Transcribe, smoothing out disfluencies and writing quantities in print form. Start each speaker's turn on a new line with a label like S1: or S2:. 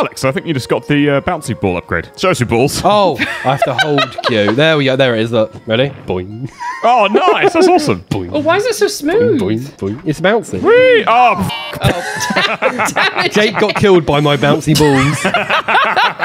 S1: Alex, I think you just got the bouncy ball upgrade. Show us your balls.
S2: Oh, I have to hold Q. There we go. There it is. Look. Ready? Boing.
S1: Oh, nice. That's awesome.
S2: Boing.
S3: Oh, why is it so smooth?
S2: Boing, boing. It's bouncing.
S1: Whee! Oh,
S3: Damn it,
S2: Jake got killed by my bouncy balls.